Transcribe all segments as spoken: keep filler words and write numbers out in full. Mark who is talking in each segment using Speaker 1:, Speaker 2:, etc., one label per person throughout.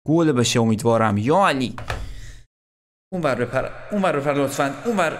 Speaker 1: گل بشه امیدوارم. یا علی اونور بپر، اونور بپر لطفاً، اونور.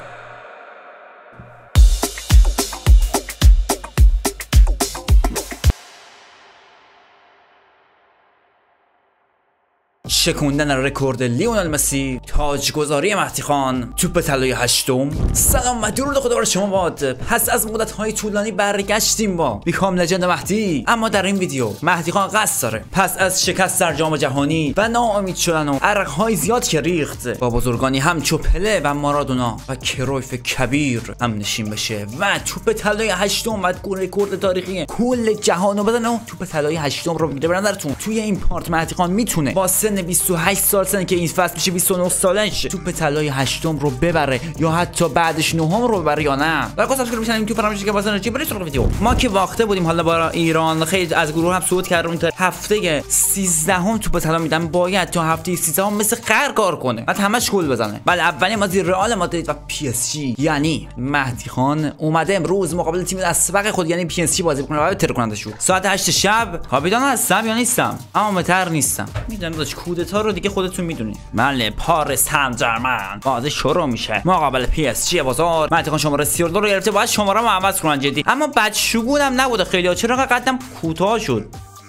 Speaker 1: شکوندن رکورد لیونل مسی، تاجگذاری مهدی خان، توپ طلای هشتم. سلام و درود خدا بر شما باد. پس از مدت‌های طولانی برگشتیم با بیکام لجند مهدی، اما در این ویدیو مهدی خان قصد داره پس از شکست در جام جهانی و ناامید شدن و عرق‌های زیاد که ریخت با بزرگانی همچو پله و مارادونا و کرویف کبیر هم نشین بشه و توپ طلای هشتم و رکورد تاریخی کل جهانو بزنه و توپ طلای هشتم رو میگیره. به نظرتون توی این پارت مهدی خان میتونه با سن بیست و هشت سال، سن که این فصل میشه بیست و نه سالش، توپ طلای هشتم رو ببره یا حتی بعدش نهم رو ببره یا نه؟ و گفتم که میشن این توپ فراموش که واسه چی برید سراغ ویدیو. ما که واخته بودیم حالا با ایران خیلی از گروه هم صعود کردیم تا هفته سیزدهم توپ طلا میدن، باید تا هفته سیزدهم مثل قهر کار کنه بعد همش گل بزنه. بله اولین بازی رئال مادرید و پی اس جی، یعنی مهدی خان اومده امروز مقابل تیم اسبق خود یعنی پی اس جی بازی بکنه و تر کننده شد. ساعت هشت شب کاپیتان هستم یا نیستم؟ اما متر نیستم. میدونم داش کودتا رو دیگه خودتون میدونید. بله پاریس سن ژرمن بازی شروع میشه مقابل پی اس جی بازار. مهدی خان شماره سی و دو رو گرفته، باید شماره رو عوض کنن جدی. اما بعد شگونم نبوده خیلی، چرا قدم کوتاه شد؟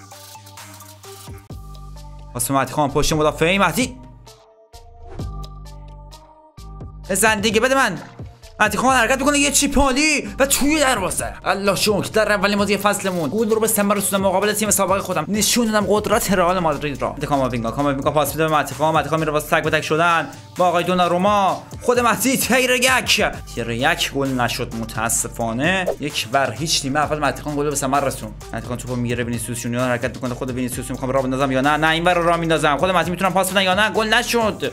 Speaker 1: واسه مهدی خان پشت مدافعی مهدی بزن دیگه، بده من. مهدی خان حرکت میکنه یه چیپ عالی و توی دروازه. الله شکر در اولین بازی فصلمون گل رو به ثمر رسوندم مقابل تیم سابق خودم، نشون دادم قدرت رئال مادرید را. کاماوینگا کاماوینگا پاس میده به مهدی خان، مهدی خان میره واسه تک به تک شدن با آقای دوناروما. خود مهدی تیر یک تیر یک گل نشد متاسفانه. یک بر هیچ. تیم اول مهدی خان گل به ثمر رسون. مهدی خان توپو میگیره، وینیسیوس جونیور حرکت میکنه، خود وینیسیوس میخوام راه بندازم یا نه؟ نه اینور رو راه میندازم. خود مهدی میتونم پاس بدن یا نه؟ گل نشد.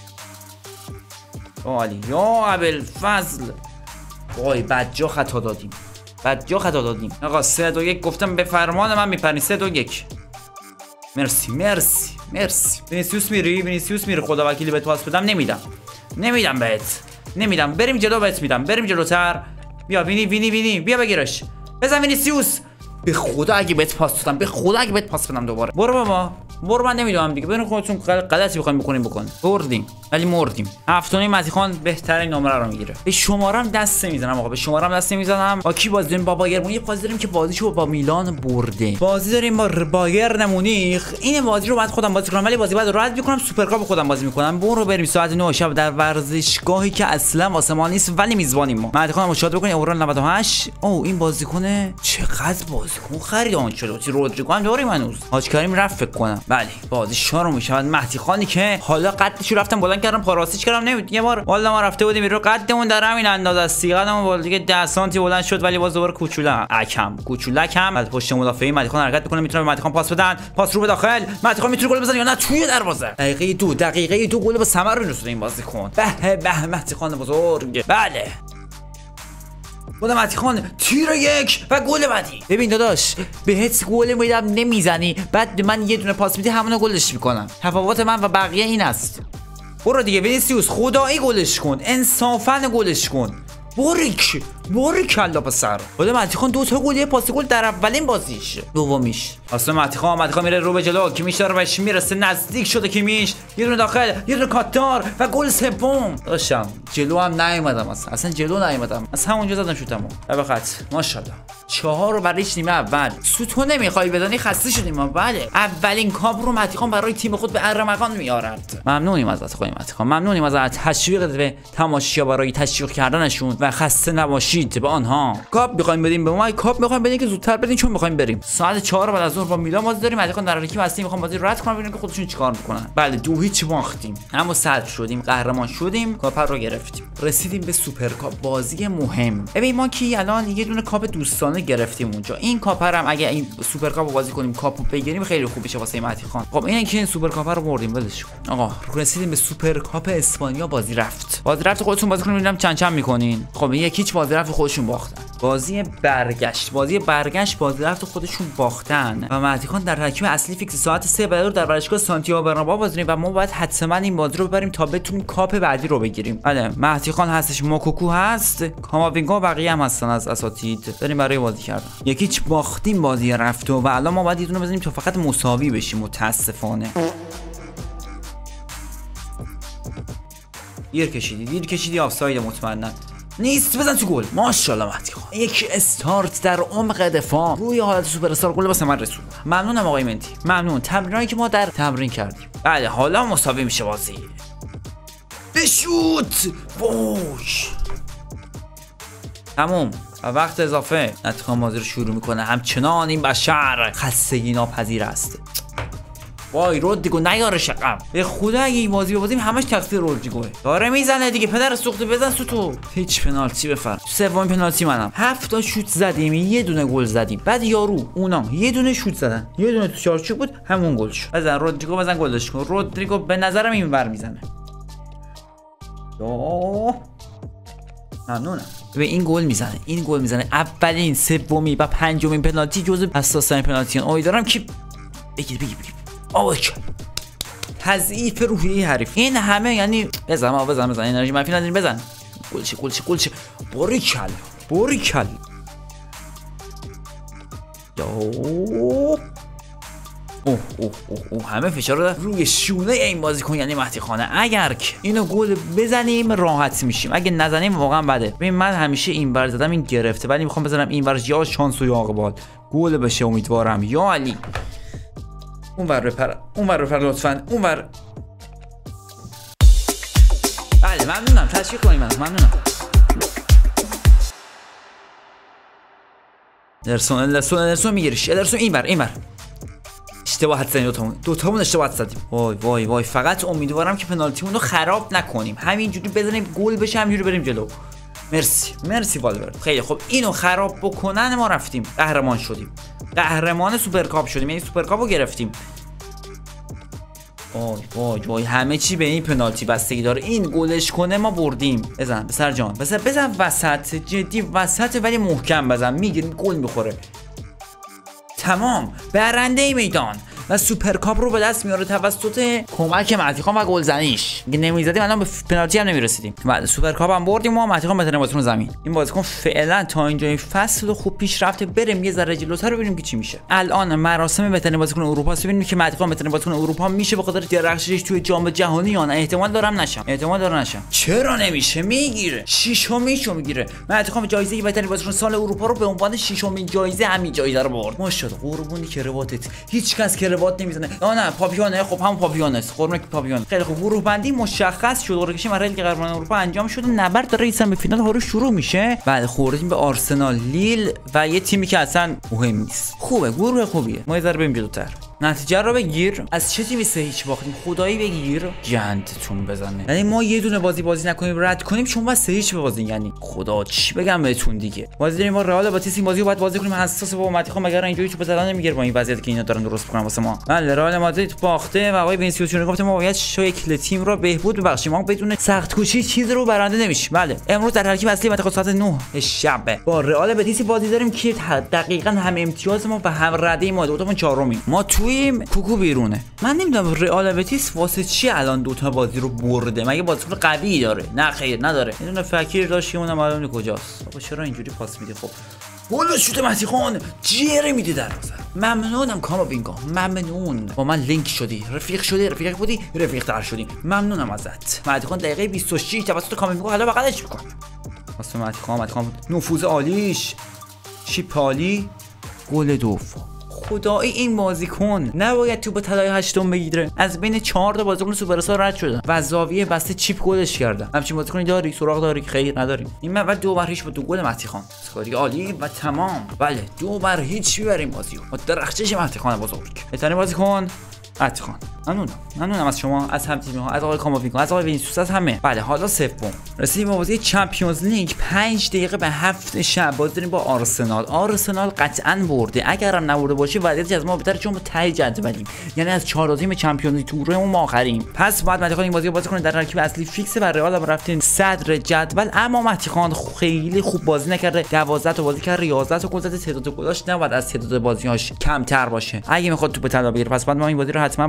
Speaker 1: عالی یا ابوالفضل. وای بدجا خطا دادیم، بدجا خطا دادیم. آقا سه دو یک گفتم به فرمان من میپرنی. سه دو یک. مرسی مرسی مرسی. وینیسیوس میری، وینیسیوس میره. خدا وکیلی بهت پاس بدم نمیدم، نمیدم بهت، نمیدم. بریم جلو بهت میدم، بریم جلوتر. بیا وینی وینی وینی بیا بگیرش، بزن وینیسیوس. به خدا اگه بهت پاس دادم، به خدا اگه بهت پاس بدم دوباره. برو بابا برو، من نمیدونم دیگه، برین خودتون غلطی بخواید بکنین بکن. بردیم ولی مردیم. هفتونی مهدی خان بهترین نمره رو میگیره. به شمارم دست نمیزنم آقا، به شمارم دست نمیزنم. با کی بازی داریم؟ با بایرن مونیخ بازی داریم که بازیشو با میلان برده. بازی داریم با بایرن مونیخ. این بازی رو بعد خودم بازی کنم ولی بازی بعد رو رد میکنم، سوپرکاپ خودم بازی میکنم. برو بریم ساعت نه شب در ورزشگاهی که اصلا واسه ما نیست ولی میزبانیم ما. مهدی خان مشاهده بکنید اورال نود و هشت. او این بازیکن چقدر بازیکن خرید آنچلوتی. رودریگو هم داریم هنوز. حاج کریم رفت فکر کنم. بله بازی شروع میشه. مهدی خانی که حالا قدشو رفتم بلند کردم پاراسیچ کردم نمید. یه بار والا ما رفته بودیم رو قدمون در همین اندازه است. سیقدمون بالا دیگه ده سانتی بلند شد ولی باز دوباره کوچوله اکم کوچولکم. از پشت مدافعی مهدی خان حرکت میکنه، میتونه به مهدی خان پاس بدن. پاس رو به داخل. مهدی خان میتونه گل بزنه یا نه؟ توی دروازه. دقیقه دو دقیقه دو گل به ثمر رسونده این بازیکن. به به مهدی خان بزرگ. بله خود مهدی خان تیر یک و گل بعدی. ببین داداش بهت گل میدم نمیزنی، بعد من یه دونه پاس میدی همونو گلش میکنم. تفاوت من و بقیه این است. برو دیگه وینیسیوس خدایی گلش کن، انصافا گلش کن. باریک باریک الله پسر. خود مهدی خان دو تا گل یه پاس گل در اولین بازیش. دومیش اصلا مهدی خان مهدی خان میره رو به جلو، کیمیش داره بهش میرسه، نزدیک شده کیمیش، یه دونه داخل یه دونه کاتار و گل سوم. داشتم جلو هم نیومدم، اصلا اصلا جلو نیومدم، از همونجا زدم شوتمو به خط. ماشاءالله چهار رو برای نیمه اول. سوتو نمیخوای بزنی، خسته شدیم ما. بله اولین کاپ رو مهدی خان برای تیم خود به ارمغان میارد. ممنونیم ازت خانم مهدی خان، ممنونیم ازت. تشویق به تماشاگرها برای تشویق کردنشون و خسته نباشید به آنها. کاپ میخوایم بدیم به ما، کاپ میخوایم بدیم که زودتر بدین چون میخوایم بریم. ساعت چهار بعد از ظهر با میلان بازی داریم. مهدی خان در حالی هستیم میخوام بازی رد کنم ببینیم که خودشون چیکار میکنن. بله دو هیچ باختیم اما صدر شدیم، قهرمان شدیم، کاپ رو گرفتیم، رسیدیم به سوپرکاپ. بازی مهم. ببین ما کی الان یه دونه کاپ دوستانه گرفتیم اونجا. این کاپ هم اگه این سوپرکاپ رو بازی کنیم کاپو بگیریم خیلی خوب میشه واسه مهدی خان. خب این که این سوپرکاپ رو بردیم ولش کن. آقا رسیدیم به سوپرکاپ اسپانیا. بازی رفت. بازی رفت خودتون بازی کنین ببینم چند چند میکنین. خب این یکیچ بازی رفت خودشون باختن. بازی برگشت بازی برگشت بازی رفت خودشون باختن و مهدی خان در ترکیب اصلی فیکس ساعت سه بعد در ورزشگاه سانتیاگو برنابئو بازی و ما باید حتما این بازی رو ببریم تا بتونیم کاپ بعدی رو بگیریم. بله مهدی خان هستش، موکوکو هست، کاماوینگا و بقیه هم هستن از اساتید. بریم برای بازی کردن. یکیچ باختیم بازی رفت و الان ما باید یه دونه بزنیم تا فقط مساوی بشیم. متاسفانه دیر کشیدی دیر کشیدی آفساید مطمئنا نیست. بزن تو گل. ماشاءالله مهدی خان. یک استارت در عمق دفاع روی حالت سوپر استار گل واسه من رسوند. ممنونم آقای مندی. ممنون. تمرینایی که ما در تمرین کردیم. بله حالا مساوی میشه بازی. بشوت. ووش. تموم. و وقت اضافه نتیجه بازی رو شروع میکنه. همچنان این بشر خستگی ناپذیر است. وای رودریگو نیاره شقم. به خدا اگه این بازی ببازیم همش تقصیر رودریگوه. داره میزنه دیگه پدر سوخته. بزن تو. هیچ پنالتی بفر. سومین پنالتی منم. هفت تا شوت زدیم یه دونه گل زدیم. بعد یارو اونا یه دونه شوت زدن یه دونه تو چارچوب بود همون گل شد. بزن رودریگو بزن گلش کن. رودریگو به نظرم اینور میزنه. اوه ممنونم. به این گل میزنه این گل میزنه اولین سومی و پنجمین پنالتی جزو حساس‌ترین پنالتیان. امیدوارم که بگیر بگیر بگیر. آوچ تضعیف روحیه حریف. این همه یعنی بزن ما بزن بزن انرژی منفی نداریم. بزن گلچه گلچه گلچه. باریکل باریکل. اوه اوه اوه اوه همه فشار رو روی شونه این بازیکن یعنی مهدی خانه. اگر که اینو گل بزنیم راحت میشیم، اگه نزنیم واقعا بده. ببین من همیشه این ور زدم این گرفته، ولی میخوام بزنم این ور یا شانس و یا اقبال گل بشه. امیدوارم یا علی. اون ور بپر اون ور بپر لطفاً اون ور. بله ممنونم. تشویق کنید منو. ممنونم. درسون درسون درسون میگیریش. درسون این ور این ور. اشتباه حد زدیم. دوتامون دوتامون اشتباه زدیم. وای وای وای. فقط امیدوارم که پنالتیمون رو خراب نکنیم. همینجوری بزنیم گل بشه همینجوری بریم جلو. مرسی مرسی والورد. خیلی خوب. اینو خراب بکنن ما رفتیم قهرمان شدیم. قهرمان سوپرکاپ شدیم. یعنی سوپرکاپ رو گرفتیم. وای وای وای همه چی به این پنالتی بستگی داره. این گلش کنه ما بردیم. بزن بسر جان. بزن بزن وسط. جدی وسط ولی محکم بزن. میگیریم گل میخوره. تمام. برنده میدان و سوپرکاپ رو به دست میاره توسط کمک مهدی خان و گلزنیش. اگه نمیزدیم الان به پنالتی هم نمیرسیدیم. بعد سوپرکاپ هم بردیم و مهدی خان بهترین بازیکن زمین. این بازیکن فعلا تا اینجا این فصل خوب پیش رفته. بریم یه ذره جلوتر رو ببینیم که چی میشه. الان مراسم بهترین بازیکن اروپا است. ببینیم که مهدی خان بهترین بازیکن اروپا میشه به خاطر درخشش توی جام جهانی یا نه. احتمال دارم نشم. احتمال داره نشم. چرا نمیشه؟ میگیره. ششمیشو میگیره. مهدی خان جایزه بهترین بازیکن سال اروپا رو به عنوان ششمین جایزه همین جایزه رو برد. ماشاءالله قربونی کرواتت. هیچ کس کروات نمیزنه. نه پاپیونه. خب هم پاپیون است. قرمه پاپیون. خیلی خوب. گروه بندی مشخص شد. قرعه‌کشی برای لیگ قهرمانان اروپا انجام شده. نبرد رئیس به فینال ها رو شروع میشه. بعد خوردیم به آرسنال، لیل و یه تیمی که اصلا مهم نیست. خوبه. گروه خوبیه. ما یه ذره بریم جلوتر. نتیجه رو بگیر. از چه تیمی سه هیچ باختیم؟ خدایی بگیر. گندتون بزنه. یعنی ما یه دونه بازی بازی نکنیم رد کنیم چون ما سه هیچ ببازیم. یعنی خدا چی بگم بهتون دیگه. بازی داریم با رئال باتیس. این بازی رو باید بازی کنیم. حساس با مهدی خان مگر اینجوری تو بزنن نمیگیره با این وضعیتی که اینا دارن درست میکنن واسه ما. بله رئال مادرید باخته و آقای وینیسیوس جونیور گفته ما باید شکل تیم رو بهبود ببخشیم. ما بدون سخت کوشی چیز رو برنده نمیشیم. بله امروز در ترکیب اصلی منطقه ساعت نه شب با رئال باتیس بازی داریم که دقیقاً هم امتیاز ما و هم رده ما. دو تامون چهارمی. ما تویم. کوکو بیرونه. من نمیدونم رئال بتیس واسه چی الان دوتا بازی رو برده. مگه بازیکن قوی داره؟ نه خیر نداره. یه دونه فکر داشت که اونم معلومه کجاست. بابا چرا اینجوری پاس میده؟ خب گل شوت مهدی خان جیره میده دروازه. ممنونم کاماوینگا. ممنون. با من لینک شدی. رفیق شدی. رفیق بودی. رفیق تر شدی. ممنونم ازت. مهدی خان دقیقه بیست و شش توسط کاماوینگا حالا بغلش میکنه. واسه مهدی خان مهدی خان نفوذ عالیش. چیپ عالی. گل دوم. خدایی این بازیکن نباید توپ طلای هشتم بگیره. از بین چهار تا بازیکن سوپر استار رد شدن و زاویه بسته چیپ گلش کردن. همچین بازیکنی داری؟ سراغ داری؟ خیر نداریم. این محور دو بر هیچ با دو گل مهدی خان. اسکاری عالی و تمام. بله دو بر هیچ میبریم بازیو. با درخشش مهدی خان بزرگ. بهترین بازیکن مهدی خان. ممنونم. ممنونم از شما، از هم تیمی ها، از آقای کاماوینگا، از آقای وینیسیوس، از همه. بله حالا سوم رسیدیم به بازی چمپیونز لیگ. پنج دقیقه به هفت شب بازی داریم با آرسنال. آرسنال قطعاً برده. اگر هم نبرده باشه وضعیت از ما بهتره چون ما ته جدولیم. یعنی از چهار تیم چمپیونز لیگ تورمون ما آخریم. پس بعد مهدی خان این بازی رو بازی کنه در ترکیب اصلی فیکس و رئال هم رفتیم صدر جدول. اما مهدی خان خیلی خوب بازی نکرده. دوازده تا بازی کرده. یازده تا گل زده. تعداد گلاش نباید از تعداد بازی‌هاش کمتر باشه. اگه میخواد توپ طلا بگیره پس بعد ما این بازی رو حتما بازی بکنیم.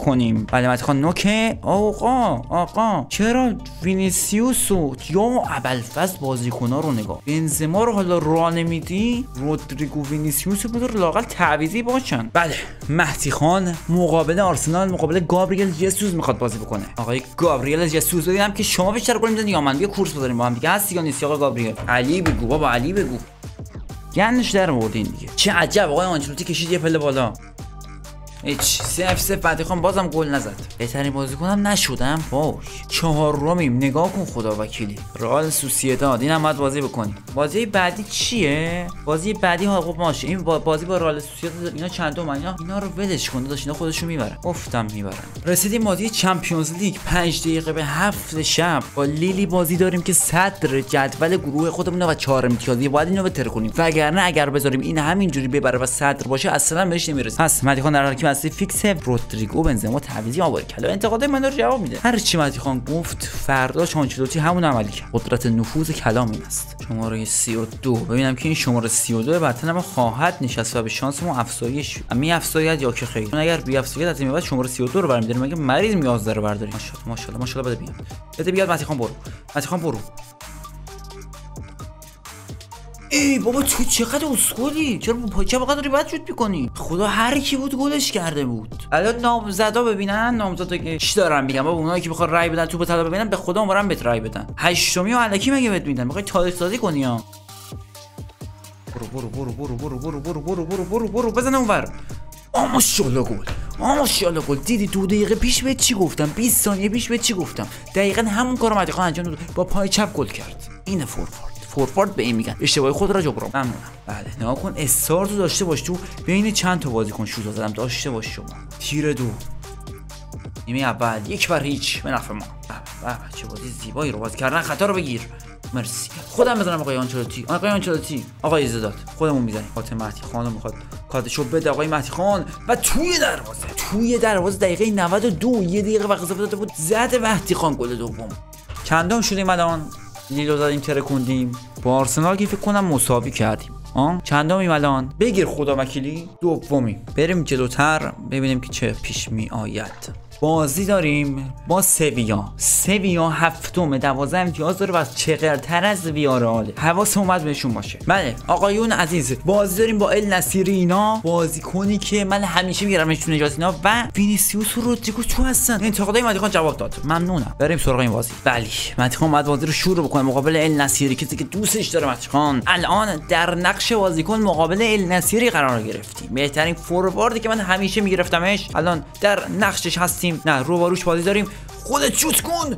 Speaker 1: کنیم. بله متخان نوکه. آقا آقا چرا وینیسیوس و یا ابوالفضل بازیکن‌ها رو نگاه، بنزما رو حالا راه نمیدی؟ رودریگو وینیسیوس رو بذار لااقل تعویضی باشن. بله مهدی خان مقابل آرسنال مقابل گابریل ژسوس میخواد بازی بکنه. آقای گابریل ژسوس دیدم که شما بیشتر گل میزنید یا من، بیا کورس بذاریم با هم دیگه. هستی یا نیستی آقا گابریل؟ علی بگو بابا، علی بگو. گندش در آوردین دیگه. چه عجب آقای آنچلوتی کشید یه پله بالا. هیچ سف سف مهدی خان بازم گل نزد. بهترین بازیکنم نشدم. باش چهارمیم. نگاه کن خدا وکیلی. رئال سوسییداد اینم باید بازی بکنیم. بازی بعدی چیه؟ بازی بعدی ها خب ماشه. این بازی با رئال سوسییداد اینا چندم اینا اینا رو ولش کن داداش، اینا خودشون میبرن. گفتم میبرن. رسیدیم بازی چمپیونز لیگ پنج دقیقه به هفت شب با لیلی بازی داریم که صدر جدول گروه خودمونه و چهار امتیازی. باید اینو بتر کنیم. وگرنه اگر بذاریم این همینجوری ببره و صدر باشه اصلا بهش نمیرسه. پس مهدی خان در حالی که اصلی فیکس رودریگو بنزما تعویضی آوار کلا انتقاد من رو جواب میده. هر چی مهدی خان گفت فردا آنچلوتی همون عملی کرد. قدرت نفوذ کلام این است. شماره سی و دو ببینم که این شماره سی و دو بعداً ما خواهد نشست و به شانس ما افزایش می افزاید یا که خیر. اگر بی افزاید از این بعد شماره سی و دو رو برمی‌داریم مگه مریض میازده رو برداریم. ماشاءالله ماشاءالله ماشاءالله بده بیاد. بده بیاد مهدی خان برو. مهدی خان برو. ای بابا تو چقدر اسکلی؟ چرا با پاچه بقدر داری بد شد میکنی؟ خدا هر کی بود گلش کرده بود. الان نامزدا ببینن، نامزدا که چی دارن میگم بابا، اونایی که بخواد رای بدن توپ طلا ببینن به خدا عمرن بهت رای بدن. هشتمی و الکی مگه بهت میدن؟ میخوای تاریخ سازی کنی ها؟ برو برو برو برو برو برو برو برو برو برو برو بزن اونور. آ ماشاءالله گل. آ ماشاءالله گل. دیدی دو دقیقه پیش بهت چی گفتم؟ بیست ثانیه پیش بهت چی گفتم؟ دقیقاً همون کارو مهدی خان انجام داد. با پای چپ گل کرد. اینه فوروارد. فوروارد به این میگن. اشتباهی خود را جبران. ممنونم. بله نگاه کن استارتو داشته باش، تو بین چند تا بازیکن شوت زدم داشته باش شما. تیر دو نیمه اول یک بر هیچ به نفع ما. بله چه بازی زیبایی رو باز کردن. خطا رو بگیر. مرسی. خودم بزنم آقای آنچلوتی. آقای آنچلوتی آقای زداد خودمون میزنیم. فاطمه مهدی خانم میخواد کارتشو بده آقای مهدی خان و توی دروازه توی دروازه دقیقه نود و دو یه دقیقه وقت اضافه داده بود زد مهدی خان گل دوم. چندم شدیم الان؟ لیلو زدیم ترکوندیم با آرسنال که فکر کنم مساوی کردیم. آه چندمیم الان؟ بگیر خدا وکیلی. دومیم. بریم جلوتر ببینیم که چه پیش می آید. بازی داریم با سویا. سویا هفتم دوازده امتیاز داره و از چقدرتر از ویارال. حواس اومد بهشون باشه. بله آقایون عزیز بازی داریم با ال نصیری. اینا بازیکنی که من همیشه میگیرمش تو نجات اینا و وینیسیوس و رودریگو تو هستن. انتقادای مهدی خان جواب داد. ممنونم. بریم سراغ این بازی. بله مهدی خان بعد بازی رو شروع بکنه مقابل ال نصیری کسی که دوستش داره. مهدی خان الان در نقش بازیکن مقابل ال نصیری قرار گرفتیم. بهترین فورواردی که من همیشه میگرفتمش الان در نقشش هستیم. نه رو باروش بازی داریم. خودت شوت کن.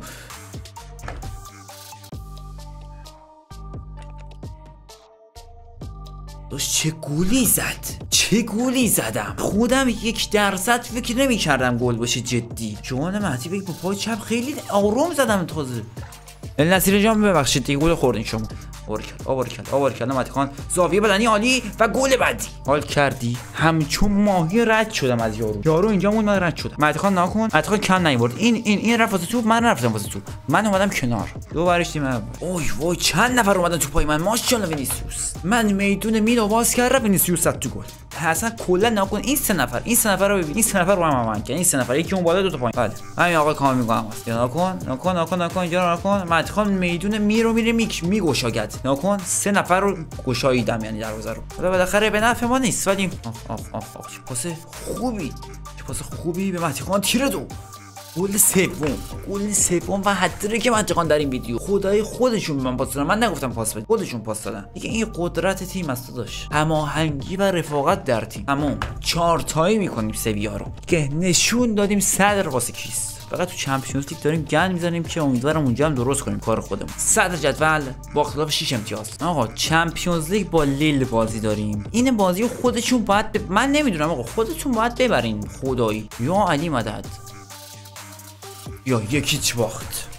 Speaker 1: داشت چه گولی زد. چه گولی زدم. خودم یک درصد فکر نمی کردم گل باشه جدی. جوان مهدی بگی با پای چپ خیلی آروم زدم تازه. النصیری جان ببخشید دیگه گل خوردین شما. آورکل آورکل آورکل مهدی خان زاویه بدنی عالی و گل بعدی. حال کردی همچون ماهی رد شدم از یارو. یارو اینجا مون من رد شدم. مهدی خان ناکن. مهدی خان کم نیورد. این این این رفت واسه توپ من رفتم واسه توپ. من اومدم کنار. دو برش تیم. اوی وای چند نفر اومدن تو پای من. ماشاءالله وینیسیوس. من میدون میلو باز کردم وینیسیوس زد تو گل. اصلا کلا ناکن. این سه نفر این سه نفر رو ببین. این سه نفر رو هم من که این سه نفر یکی اون بالا دو تا پایین. بله همین آقا کام میگم واسه. ناکن ناکن ناکن ناکن اینجا ناکن. مهدی خان میدون میرو میره میک میگوشاگد. ناکن سه نفر رو گشاییدم یعنی دروازه رو. حالا بالاخره به نفع ما نیست ولی آخ آخ آخ آخ چه پاس خوبی. چه پاس خوبی به مهدی خان. تیر دو. گل سوم. گل سوم و هتریک که مهدی خان در این ویدیو. خدای خودشون به من پاس دادن. من نگفتم پاس بده. خودشون پاس دادن. دیگه این قدرت تیم است داداش. هماهنگی و رفاقت در تیم. تمام. چهار تایی میکنیم سویا رو. که نشون دادیم صدر واسه کیست. فقط تو چمپیونز لیگ داریم گند میزنیم که امیدوارم اونجا هم درست کنیم کار خودمون. صدر جدول با اختلاف شش امتیاز. آقا چمپیونز لیگ با لیل بازی داریم. این بازی خودشون باید ب... من نمیدونم آقا خودتون باید ببرین خدایی. یا علی مدد یا یکیچ باخت.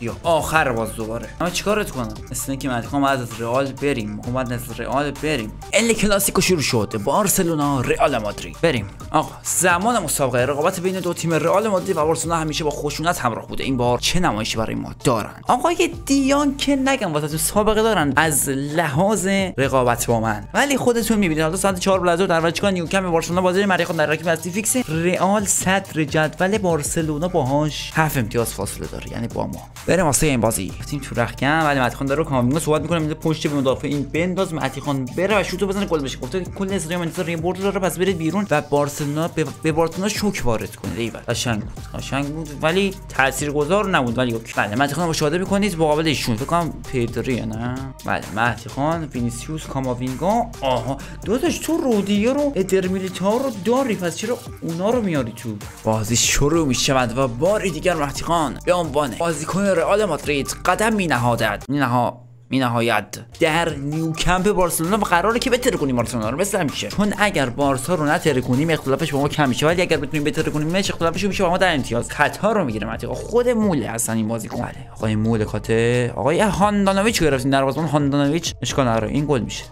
Speaker 1: بیا آخر باز دوباره اما چیکارت کنم؟ مثل که مهدی خان از رئال بریم ما بعد از رئال بریم. ال کلاسیکو شروع شد، بارسلونا رئال مادرید. بریم آقا. زمان مسابقه رقابت بین دو تیم رئال مادرید و بارسلونا همیشه با خشونت همراه بوده. این بار چه نمایشی برای ما دارن؟ آقای دیان که نگم واسه تو سابقه دارن از لحاظ رقابت با من، ولی خودتون میبینید حالا ساعت چهار بلازور در ورزشگاه نیوکمپ بارسلونا بازی مهدی خان در رکیب اصلی فیکس. رئال صدر جدول، بارسلونا باهاش هفت امتیاز فاصله داره، یعنی با ما. بریم واسه این بازی. تیم تو رختکن ولی مهدی خان داره کامینگو صحبت میکنه میگه پشت به مدافع این بنداز مهدی خان بره و شوتو بزنه گل بشه. گفته کل استادیوم انتظار این برد داره پس برید بیرون و بارسلونا به بارسلونا شوک وارد کنه. ایول قشنگ بود قشنگ بود ولی تاثیرگذار نبود. ولی اوکی. بله مهدی خان مشاهده میکنید مقابل ایشون فکر کنم پدری نه. بله مهدی خان، وینیسیوس، کاماوینگا. آها داداش تو رودیو رو ادر میلیتائو رو داری پس چرا اونا رو میاری تو؟ بازی شروع میشود و باری دیگر مهدی خان به عنوان بازیکن رئال مادرید قدم مینهادد مینها می نهایت در نیوکمپ بارسلونا و قراره که بتره کنیم بارسلونا رو مثل همیشه. چون اگر بارسا رو نتره کنیم اختلافش با ما کم میشه، ولی اگر بتونیم بتره کنیم مش اختلافش میشه با ما در امتیاز. خطا رو میگیره مهدی خود موله اصلا این بازیکن. بله آقای موله کاته آقای هاندانویچ گرفتین دروازه‌بان هاندانویچ اشکال نداره این گل میشه.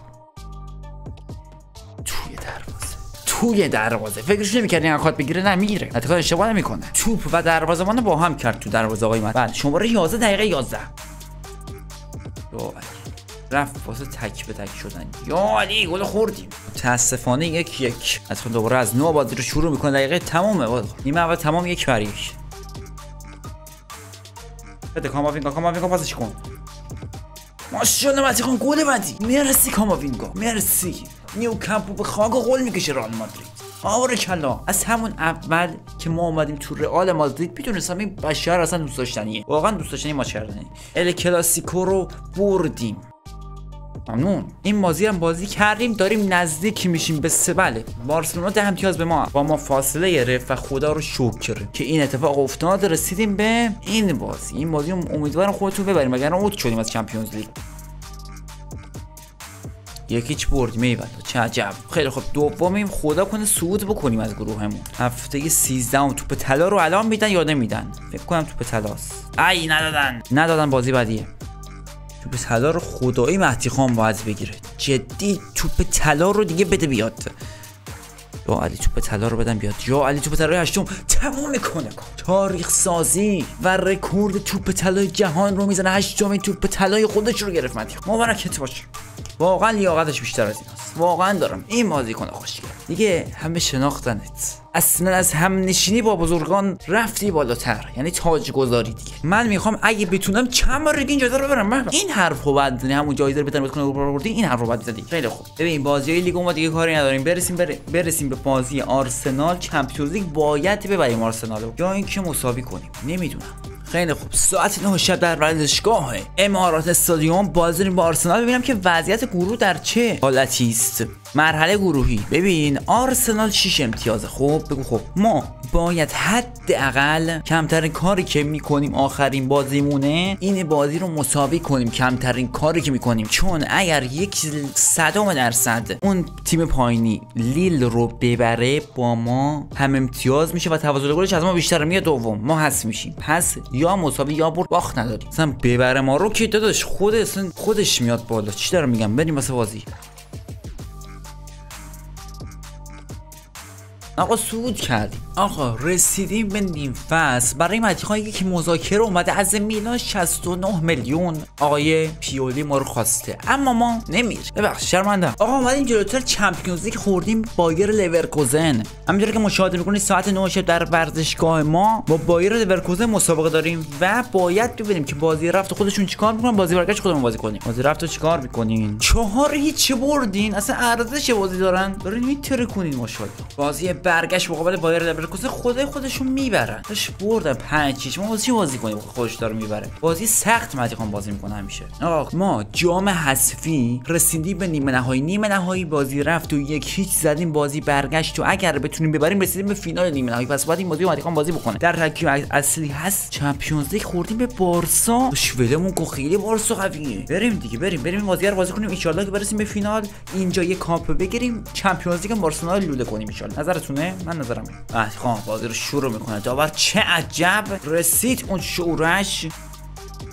Speaker 1: توی دروازه توی دروازه فکرش نمی‌کردین اکات بگیره نمیگیره. حتی اشتباه نمیکنه. توپ و دروازه‌بان با هم کرد تو دروازه آقای مهدی. بله شماره یازده دقیقه یازده. رفت واسه تک به تک شدن. یا علی گل خوردیم متاسفانه. یک یک اصلا دوباره از نو بازی رو شروع میکنه. دقیقه تمامه نیمه اول تمام یک بر یک. بده کاماوینگا کاماوینگا پاسش کن. ماشاءالله مهدی خان گل بعدی. مرسی کاماوینگا مرسی. نیوکمپ به خاک گل میکشه رئال مادرید. آوره کلا از همون اول که ما اومدیم تو رئال مادرید میدونستم این بشر اصلا دوست داشتنیه، واقعا دوست داشتنی ما کردنی. ال کلاسیکو رو بردیم ممنون. این بازی هم بازی کردیم داریم نزدیک میشیم به سه. بله بارسلونا ده امتیاز به ما با ما فاصله گرفت و خدا رو شکر که این اتفاق افتاد رسیدیم به این بازی. این بازی امیدوارم خودتون ببریم وگرنه اوت شدیم از چمپیونز لیگ. یکیچ بردیم ایول چه عجب. خیلی خب دومیم خدا کنه صعود بکنیم از گروهمون. هفته سیزده توپ طلا رو الان میدن یا نمیدن؟ فکر کنم توپ طلاست. ای ندادن ندادن بازی بعدیه. توپ طلا رو خدایی مهدی خان باید بگیره جدی. توپ طلا رو دیگه بده بیاد. یا علی توپ طلا رو بدن بیاد. یا علی توپ طلای هشتم تمام میکنه تاریخ سازی و رکورد توپ طلای جهان رو میزنه. هشتمین توپ طلای خودش رو گرفت مهدی خان. مبارکت باشه. واقعا لیاقتش بیشتر از ایناست. واقعا دارم این بازیکن خوشگل دیگه همه شناختنت. اصلا از هم نشینی با بزرگان رفتی بالاتر، یعنی تاج گذاری دیگه. من میخوام اگه بتونم چند بار این جایزه رو ببرم. من این حرفو بعد بزنی همون جایزه رو بتونم بکنم رو بردی این حرفو بعد بزنی. خیلی خوب ببین بازیای لیگ ما دیگه کاری نداریم. برسیم بر... برسیم به بازی آرسنال چمپیونز لیگ. باید ببریم آرسنال یا اینکه مساوی کنیم نمیدونم. خیلی خوب ساعت نه شب در ورزشگاه امارات استادیوم بازی با آرسنال. ببینم که وضعیت گروه در چه حالتی است. مرحله گروهی ببین آرسنال شش امتیازه. خب بگو خب ما باید حداقل کمترین کاری که میکنیم آخرین بازیمونه این بازی رو مساوی کنیم. کمترین کاری که میکنیم چون اگر یک صدام درصد اون تیم پایینی لیل رو ببره با ما هم امتیاز میشه و تفاضل گلش از ما بیشتره میاد دوم ما حذف میشیم. پس یا مساوی یا برد باخت نداریم. مثلا ببره ما رو که داداش خود اصلا خودش میاد بالا. چی دارم میگم؟ بریم واسه بازی. آقا صعود کردیم. آقا رسیدیم به نیم فصل. برای مهدی خان که مذاکره اومده از میلان شصت و نه میلیون آقای پیولی ما رو خواسته اما ما نمیر. ببخشید شرمنده. آقا اومدیم جلوتر چمپیونز لیگ خوردیم بایر لورکوزن. همینطوری که مشاهده میکنید ساعت نه شب در ورزشگاه ما با بایر لورکوزن مسابقه داریم و باید ببینیم که بازی رفت خودشون چیکار میکنن بازی برگشت خودمون بازی کنیم. بازی رفت چیکار میکنین؟ چهار هیچ بردین. اصلا ارزش بازی دارن دارین میتره کنین ماشاءالله. بازی برگشت مقابل بایر لورکوزن خدای خودشون میبرن. داش بردن پنج هیچ. ما واسه چی بازی کنیم خودش داره میبره. بازی سخت مهدی خان بازی میکنه همیشه. آقا ما جام حذفی رسیدیم به نیمه نهایی. نیمه نهایی بازی رفت و یک هیچ زدیم بازی برگشت و اگر بتونیم ببریم رسیدیم به فینال نیمه نهایی. پس باید این بازی مهدی خان بازی بکنه. در ترکیب اصلی هست چمپیونز لیگ خوردیم به بارسا. شولمون کو خیلی بارسا قویه. بریم دیگه بریم بریم این بازی رو بازی کنیم ان شاء الله که برسیم به فینال اینجا یه کاپ بگیریم چمپیونز لیگ بارسلونا لوله کنیم ان شاء الله. نظرتونه؟ من نظرم مهدی خان بازی رو شروع میکنه. داور چه عجب رسید اون شورش.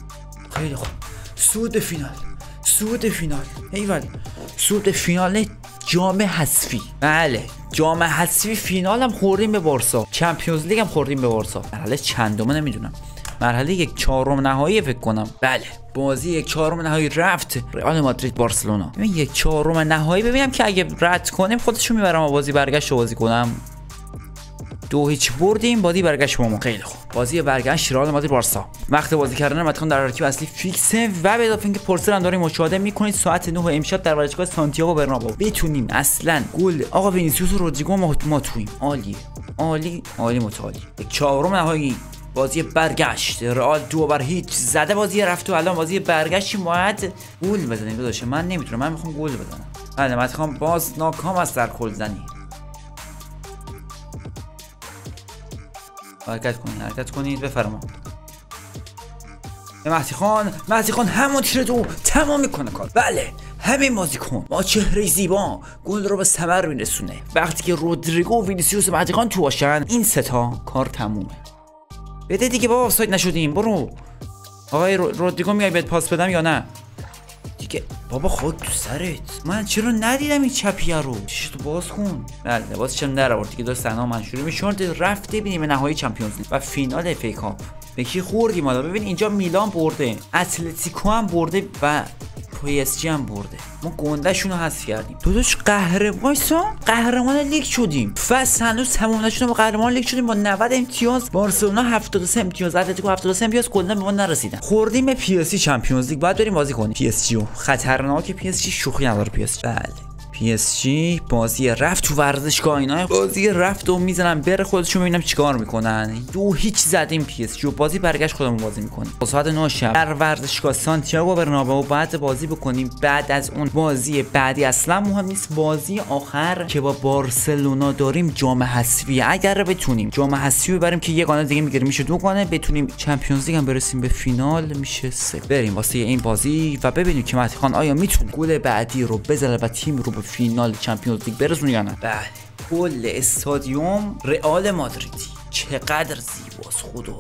Speaker 1: خیلی خوب. صعود فینال، صعود فینال، ایول، صعود فینال جام حذفی. بله جام حذفی فینال هم خوردیم به بارسا، چمپیونز لیگ هم خوردیم به بارسا. مرحله چندمه نمیدونم، مرحله یک چهارم نهایی فکر کنم. بله بازی یک چهارم نهایی رفت رئال مادرید بارسلونا. ببین یک چهارم نهایی ببینم که اگه رد کنیم خودشو میبرم و بازی برگشت بازی کنم. دو هیچ بردیم، بازی برگشت با ما. خیلی خوب. بازی برگشت رئال مادرید بارسا. وقت بازی کردن متخون در ترکیب اصلی فیکسه و به اضافه اینکه پرسر هم داریم مشاهده میکنید ساعت نه امشب در ورزشگاه سانتیاگو برنابئو بتونیم اصلا گل آقا وینیسیوس و رودریگو ما, ما توییم. عالیه عالی عالی متعالی. یک چهارم نهایی بازی برگشت رئال دو بر هیچ زده بازی رفت و الان بازی برگشت باید گل بزنیم. داداش من نمیتونم، من میخوام گل بزنم. بله متخون باز ناکام است در گل زنی. حرکت کنید حرکت کنید بفرما. مهدی خان مهدی خان همون تیر دو تمام میکنه کار. بله همین بازیکن با چهره زیبا گل رو به ثمر میرسونه. وقتی که رودریگو و وینیسیوس و مهدی خان تو باشن این سه تا کار تمومه. بده دیگه بابا آفساید نشدیم. برو آقای رودریگو میای بهت پاس بدم یا نه دیگه؟ بابا خود تو سرت، من چرا ندیدم این چپیه رو؟ چشتو باز کن. بله لباسش هم در آورد دیگه. داشت صحنه منشوری میشد. رفته ببینیم نهایی چمپیونز لیگ و فینال اف ای کاپ. به کی خوردیم حالا؟ ببین اینجا میلان برده، اتلتیکو هم برده و پی اس جی هم برده. ما گندهشون رو حذف کردیم. داداش قهرمان قهرمان لیگ شدیم. فصل هنوز تموم نشده با قهرمان لیگ شدیم با نود امتیاز. بارسلونا هفتاد و سه امتیاز، اتلتیکو هفتاد و سه امتیاز، کلا به ما نرسیدن. خوردیم به پی اس جی چمپیونز لیگ. باید بریم بازی کنیم پی اس جی رو. خطرناکه پی اس جی، شوخی نداره پی اس جی. بله پی اس جی بازی رفت تو ورزشگاه، اینا بازی رفت و میزنن بره خودشون ببینم چیکار میکنن. دو هیچ زدیم پی اس جی و بازی برگشت خودمون بازی میکنیم. ساعت نه شب در ورزشگاه سانتیاگو برنابئو بعد بازی بکنیم. بعد از اون بازی بعدی اصلا مهم نیست، بازی آخر که با بارسلونا داریم جام حذفی. اگر بتونیم جام حذفی ببریم که یگانه دیگه میگیریم میشه دو گانه، بتونیم چمپیونز لیگ هم برسیم به فینال میشه سه. بریم واسه این بازی و ببینیم که مهدی خان آیا میتونه گل بعدی رو بزنه و تیم رو به فینال چمپیونز لیگ برسونه یا نه. بله کل استادیوم رئال مادریدی چقدر زیباست خداگیری.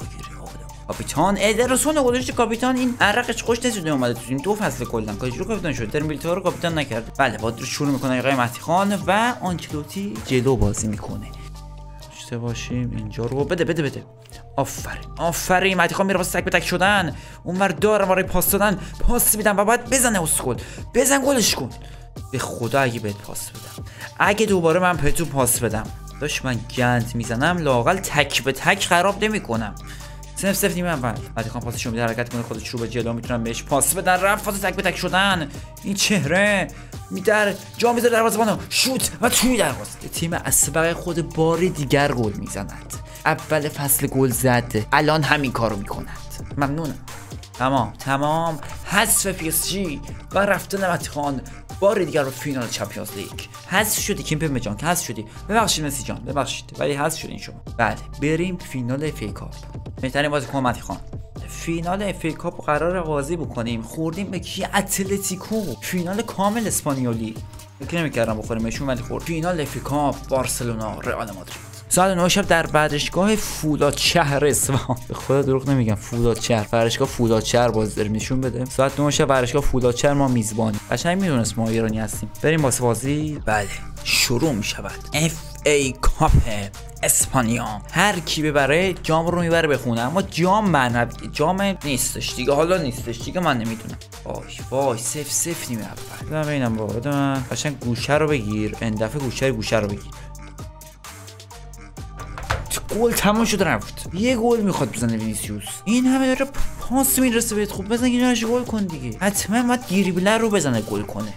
Speaker 1: کاپیتان ادرسون گذاشت. کاپیتان این عرقش خوش نشده اومده تو این دو فصل کلا کاش رو کاپیتان شد. در میلیتائو رو کاپیتان نکرد. بله با شروع میکنه آقای مهدی خان و آنچلوتی جلو بازی میکنه. داشته باشیم اینجا رو. بده بده بده آفرین آفرین. مهدی خان میره واسه تک به تک شدن. اونور داره برای پاس دادن پاس میدن و باید بزنه اسکول. بزن گلش کن. به خدا اگه بهت پاس بدم، اگه دوباره من پتو پاس بدم داش من گند میزنم لااقل تک به تک خراب نمیکنم. صفر صفر نیمه اول مهدی خان پاسش رو میده حرکت کنه خودش رو به جلو میتونم بهش پاس بدن. رفت فاز تک به تک شدن. این چهره میدر جا میذاره دروازه‌بانو شوت و توی دروازه. تیم اسبق خود باری دیگر گل میزند. اول فصل گل زد الان همین کارو میکند. ممنونم. تمام تمام حذف پی اس جی و رفتن مهدی خان بار دیگر رو فینال چمپیونز لیگ. حذف شدی کیمپمبه جان که حذف شدی. ببخشید مسی جان ببخشید ولی حذف شدین شما. بله بریم فینال اف ای کاپ. بهترین بازیکن مهدی خان. فینال اف ای کاپ قرار بازی بکنیم. خوردیم به کی؟ اتلتیکو. فینال کامل اسپانیولی. فکر نمی‌کردم بخوریمشون ولی خورد. فینال اف ای کاپ بارسلونا رئال مادرید. ساعت نه شب در ورزشگاه فولاد شهر اصفهان. به خدا دروغ نمیگم فولاد شهر. ورزشگاه فولاد شهر بازی داریم نشون بده. ساعت نه شب ورزشگاه فولاد شهر ما میزبانی. قشنگ میدونست ما ایرانی هستیم. بریم واسه بازی. بله شروع میشود. اف ای کاپ اسپانیا. هر کی ببره جام رو میبره بخونه. اما جام معنوی جام نیستش دیگه. حالا نیستش دیگه من نمیدونم. وای وای سف سف نیمه اول. ببینم ببینم بابا بده من. قشنگ گوشه رو بگیر. این دفعه گوشه گوشه رو بگیر. گل تمام شد رفت. یه گل میخواد بزنه وینیسیوس. این همه داره پاس میرسه بهت. خوب بزن اینو اش گل کن دیگه. حتما باید دریبل رو بزنه گل کنه.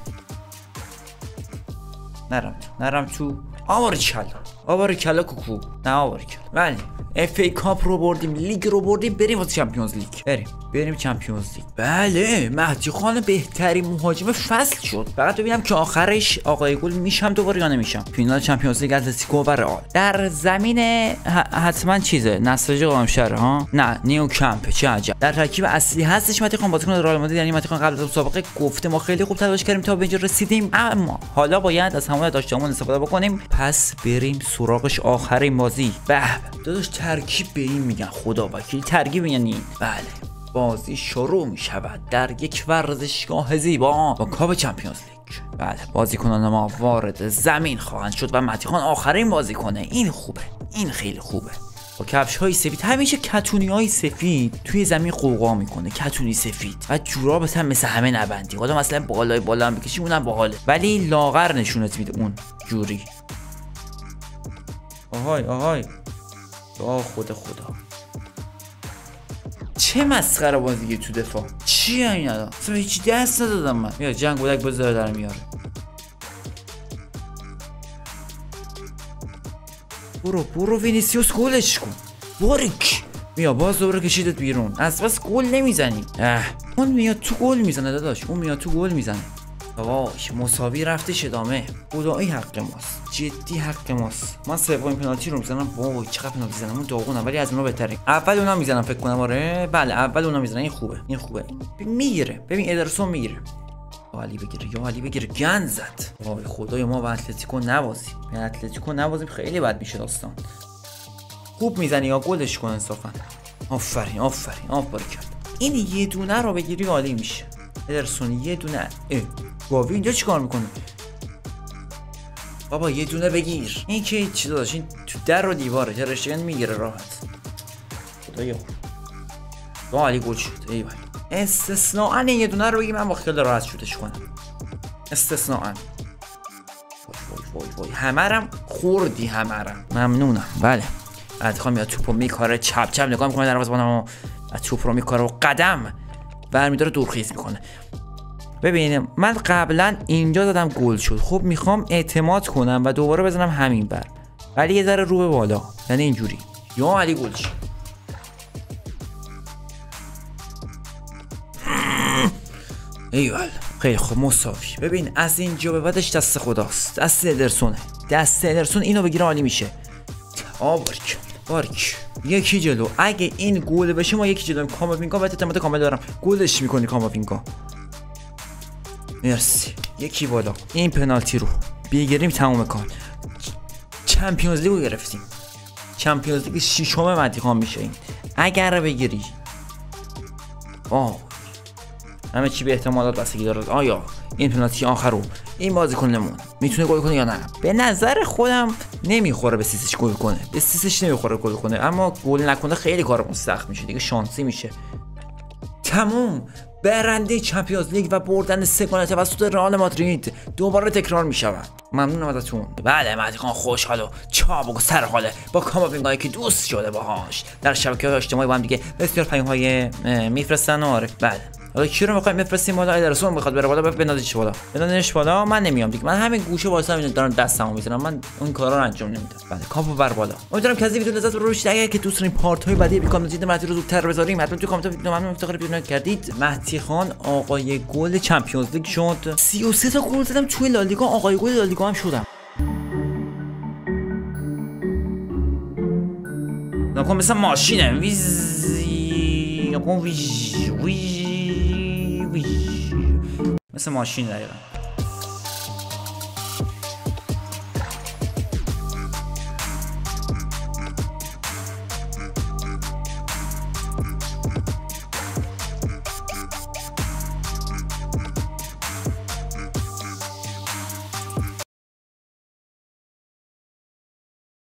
Speaker 1: نرم نرم تو آوار کلا آوار کلا کوکو نه آوار کلا. ولی اف ای کاپ رو بردیم، لیگ رو بردیم، بریم واسه چمپیونز لیگ. بریم بریم چمپیونز لیگ. بله مهدی خان بهترین مهاجم فصل شد. فقط ببینم که آخرش آقای گل میشم دوباره یا نمیشم. فینال چمپیونز لیگ اتلتیکو و رئال. در زمین حتما چیزه نساجی قائمشهر ها. نه نیو کمپ چه عجب. در ترکیب اصلی هستش مهدی خان بازیکن رئال مادرید. یعنی مهدی خان قبل از مسابقه گفته ما خیلی خوب تلاش کردیم تا به اینجا رسیدیم، اما حالا باید از همون داشتمون استفاده بکنیم. پس بریم سراغش آخرین بازی. به داداش ترکیب به این میگن خدا وکیل. ترکیب یعنی این. بله بازی شروع می شود در یک ورزشگاه زیبا با کاپ چمپیونز لیگ. بله بازیکنان ما وارد زمین خواهند شد و مهدی خان آخرین بازیکنه. این خوبه، این خیلی خوبه. با کفش های سفید، همیشه کتونی های سفید توی زمین قوقا میکنه. کتونی سفید و جورابت هم مثل همه نبندی. حالا مثلا بالای بالا هم بکشی اونم باحاله، ولی لاغر نشونت میده اون جوری. آهای آهای یا خدا خدا، چه مسخره بازیه تو دفاع. چیه این الان؟ اصلا هیچی دست ندادم من. میاد جنگ بودک بذاره در میاره. برو برو وینیسیوس گلش کن. باریک. میا باز دوباره کشیدت بیرون. از بس گل نمیزنی. اه اون میاد تو گل میزنه داداش. اون میاد تو گل میزنه. واش مساوی رفتش ادامه. خدایی حق ماست. جدی حق ماست. من سومین پنالتی رو میزنم. وای چقدر پنالتی زدم. اون داغونم ولی از اونا بهتره. اول اونا میزنم فکر کنم. آره بله اول اونا میزنن. این خوبه. این خوبه. میگیره. ببین ادرسون میگیره. یا علی بگیره یا علی بگیره. گند زد. وای خدای ما با اتلتیکو نبازیم. به اتلتیکو نبازیم خیلی بد میشه داستان. خوب میزنی یا گلش کن انصافا. آفرین آفرین آفرین. این یه دونه رو بگیری عالی میشه. ادرسون یه دونه. گاوی اینجا چیکار میکنه؟ بابا یه دونه بگیر. این که چی داداش؟ این تو در و دیواره. ترشتگن میگیره راحت. خدایا با علی گل شد. ایول استثناء یه دونه رو بگی من با خیال راحت شوتش کنم. استثناء. وای وای وای همرم خوردی همرم. ممنونم. بله ادخان میاد توپو میکاره چپ چپ نگاه میکنه دروازه‌بانو. از توپ رو میکاره و قدم برمیداره دورخیز میکنه. ببینیم من قبلا اینجا دادم گل شد. خب میخوام اعتماد کنم و دوباره بزنم همین بر، ولی یه ذره رو به بالا، یعنی اینجوری. یا علی گل شد. ایول خیلی خوب مساوی. ببین از اینجا به بعدش دست خداست. دست ادرسونه. دست ادرسون اینو بگیره عالی میشه. آبارک بارک. یکی جلو. اگه این گل بشه ما یکی جلو. کاماوینگا و اعتماد کامل دارم. گلش میکنی کاماوینگا. مرسی. یکی بالا. این پنالتی رو بگیریم تموم کار. چمپیونز لیگو گرفتیم. چمپیونز لیگ ششم مهدی خان میشه این اگر بگیری. آه همه چی به احتمالات بستگی داره. آیا این پنالتی آخر رو این بازیکنمون میتونه گل کنه یا نه؟ به نظر خودم نمیخوره به سیسش گل کنه. به سیسش نمیخوره گل کنه، اما گل نکنه خیلی کارمون سخت میشه دیگه. شانسی میشه. تموم. برنده چمپیونز لیگ و بردن سه گل توسط رئال مادرید دوباره تکرار می شود. ممنونم ازتون. بله مهدی خان خوشحال و چابک و سرحاله با کاماوینگایی که دوست شده باهاش. در شبکه‌های اجتماعی با هم دیگه بسیار پیام‌های میفرستن. آره بله. حالا کی رو می‌خوایم بفرستیم بالا؟ ادرسون می‌خواد بره بالا. بندازیش بالا. بندازیش بالا. من نمیام دیگه. من همین گوشه واسه همین دارم دستمو می‌زنم. من اون کارا رو انجام نمیدم. بله کاپو بر بالا. امیدوارم که از این ویدیو لذت ببرید. اگر که دوست دارین پارت‌های بعدی بیکام جدید مهدی رو زودتر بذاریم حتما تو کامنت ویدیو ممنون افتخار پیدا کردید. مهدی خان آقای گل چمپیونز لیگ شد. سی و سه تا گل زدم توی لالیگا. آقای گل لالیگا هم شدم. نکن مثل ماشینه. ویزی نکن ویژ ویژ ویژ مثل ماشین دقیقا.